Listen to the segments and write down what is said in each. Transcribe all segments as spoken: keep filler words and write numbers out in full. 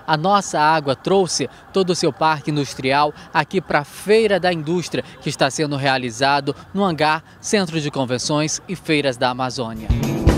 A Nossa Água trouxe todo o seu parque industrial aqui para a Feira da Indústria, que está sendo realizado no hangar Centro de Convenções e Feiras da Amazônia.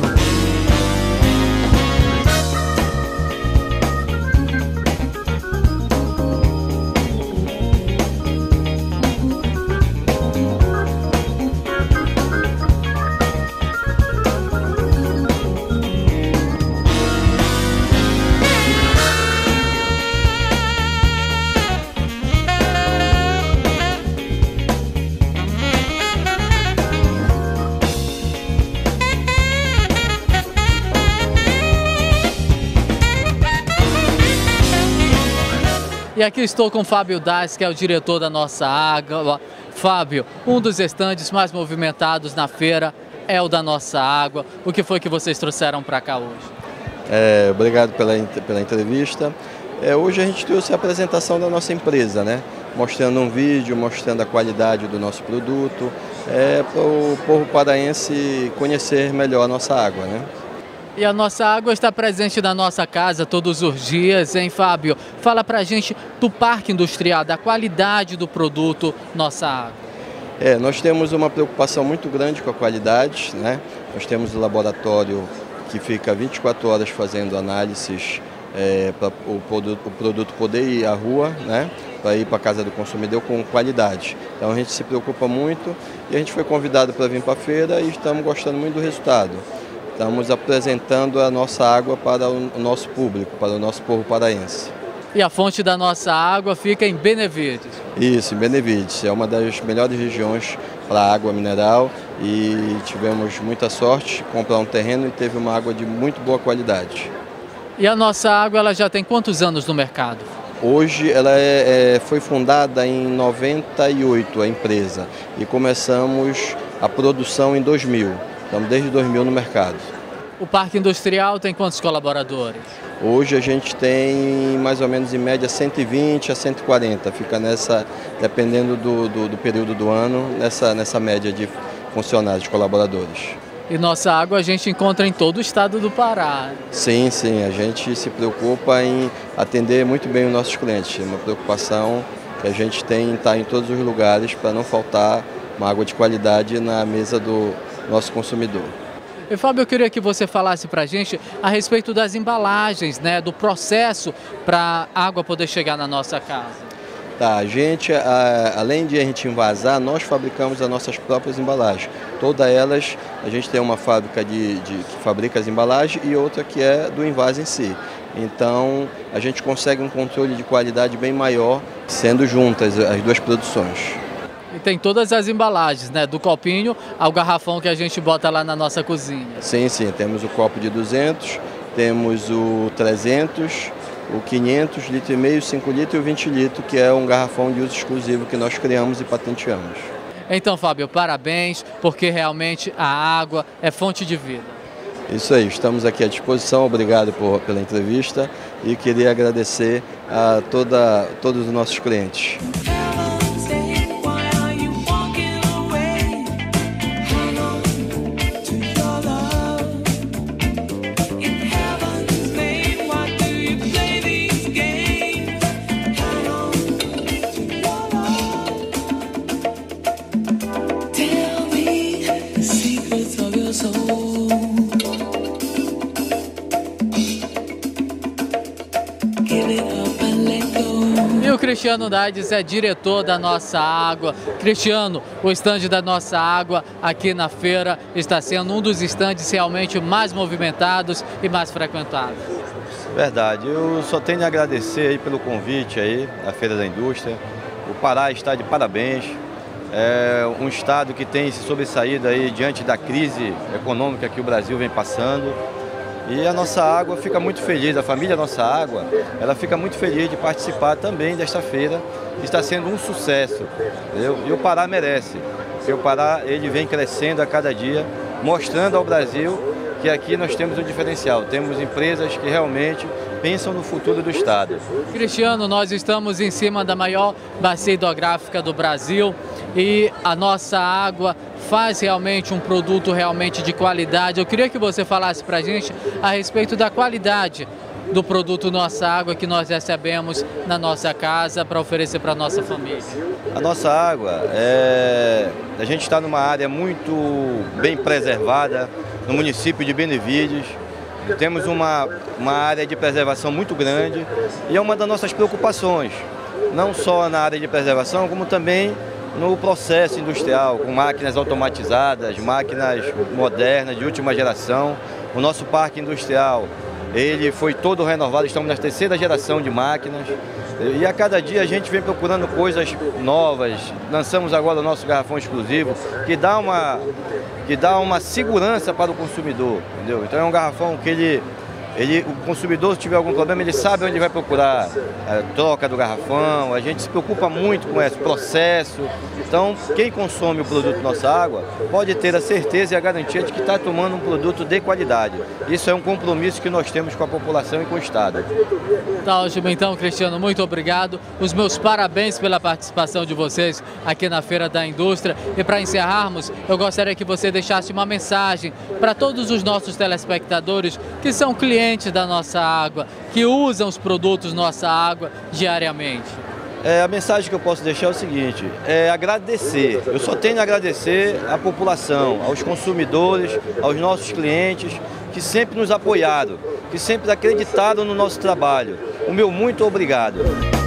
E aqui estou com o Fábio Dais, que é o diretor da Nossa Água. Fábio, um dos estandes mais movimentados na feira é o da Nossa Água. O que foi que vocês trouxeram para cá hoje? É, obrigado pela, pela entrevista. É, hoje a gente trouxe a apresentação da nossa empresa, né? Mostrando um vídeo, mostrando a qualidade do nosso produto, é, para o povo paraense conhecer melhor a nossa água, né? E a Nossa Água está presente na nossa casa todos os dias, hein, Fábio? Fala pra gente do parque industrial, da qualidade do produto Nossa Água. É, nós temos uma preocupação muito grande com a qualidade, né? Nós temos um laboratório que fica vinte e quatro horas fazendo análises é, para o produto, o produto poder ir à rua, né? Para ir para a casa do consumidor com qualidade. Então a gente se preocupa muito e a gente foi convidado para vir para a feira e estamos gostando muito do resultado. Estamos apresentando a nossa água para o nosso público, para o nosso povo paraense. E a fonte da nossa água fica em Benevides? Isso, em Benevides. É uma das melhores regiões para água mineral e tivemos muita sorte de comprar um terreno e teve uma água de muito boa qualidade. E a nossa água ela já tem quantos anos no mercado? Hoje ela é, é, foi fundada em noventa e oito, a empresa, e começamos a produção em dois mil. Estamos desde dois mil no mercado. O parque industrial tem quantos colaboradores? Hoje a gente tem mais ou menos em média cento e vinte a cento e quarenta, fica nessa, dependendo do, do, do período do ano, nessa, nessa média de funcionários, de colaboradores. E Nossa Água a gente encontra em todo o estado do Pará. Sim, sim, a gente se preocupa em atender muito bem os nossos clientes. É uma preocupação que a gente tem em estar em todos os lugares para não faltar uma água de qualidade na mesa do nosso consumidor. E Fábio, eu queria que você falasse para a gente a respeito das embalagens, né, do processo para a água poder chegar na nossa casa. Tá, a gente, a, além de a gente envasar, nós fabricamos as nossas próprias embalagens. Todas elas, a gente tem uma fábrica de, de, que fabrica as embalagens e outra que é do envase em si. Então, a gente consegue um controle de qualidade bem maior, sendo juntas as duas produções. E tem todas as embalagens, né? Do copinho ao garrafão que a gente bota lá na nossa cozinha. Sim, sim. Temos o copo de duzentos, temos o trezentos, o quinhentos, litro e meio, cinco litros e o vinte litros, que é um garrafão de uso exclusivo que nós criamos e patenteamos. Então, Fábio, parabéns, porque realmente a água é fonte de vida. Isso aí, estamos aqui à disposição. Obrigado por, pela entrevista e queria agradecer a toda, todos os nossos clientes. E o Cristiano Daides é diretor da Nossa Água. Cristiano, o estande da Nossa Água aqui na feira está sendo um dos estandes realmente mais movimentados e mais frequentados. Verdade, eu só tenho a agradecer aí pelo convite aí à Feira da Indústria. O Pará está de parabéns. É um estado que tem se sobressaído aí diante da crise econômica que o Brasil vem passando. E a Nossa Água fica muito feliz, a família Nossa Água, ela fica muito feliz de participar também desta feira, que está sendo um sucesso, entendeu? E o Pará merece, porque o Pará ele vem crescendo a cada dia, mostrando ao Brasil que aqui nós temos um diferencial, temos empresas que realmente pensam no futuro do estado. Cristiano, nós estamos em cima da maior bacia hidrográfica do Brasil e a Nossa Água faz realmente um produto realmente de qualidade. Eu queria que você falasse para a gente a respeito da qualidade do produto Nossa Água que nós recebemos na nossa casa para oferecer para a nossa família? A nossa água, é... a gente está numa área muito bem preservada, no município de Benevides. Temos uma, uma área de preservação muito grande e é uma das nossas preocupações, não só na área de preservação, como também no processo industrial, com máquinas automatizadas, máquinas modernas, de última geração. O nosso parque industrial, ele foi todo renovado, estamos na terceira geração de máquinas e a cada dia a gente vem procurando coisas novas. Lançamos agora o nosso garrafão exclusivo, que dá uma, que dá uma segurança para o consumidor, entendeu? Então é um garrafão que ele, ele, o consumidor, se tiver algum problema, ele sabe onde vai procurar a troca do garrafão. A gente se preocupa muito com esse processo. Então, quem consome o produto Nossa Água pode ter a certeza e a garantia de que está tomando um produto de qualidade. Isso é um compromisso que nós temos com a população e com o Estado. Tá ótimo, então, Cristiano, muito obrigado. Os meus parabéns pela participação de vocês aqui na Feira da Indústria. E para encerrarmos, eu gostaria que você deixasse uma mensagem para todos os nossos telespectadores que são clientes da Nossa Água, que usam os produtos Nossa Água diariamente. É, a mensagem que eu posso deixar é o seguinte, é agradecer. Eu só tenho a agradecer à população, aos consumidores, aos nossos clientes, que sempre nos apoiaram, que sempre acreditaram no nosso trabalho. O meu muito obrigado.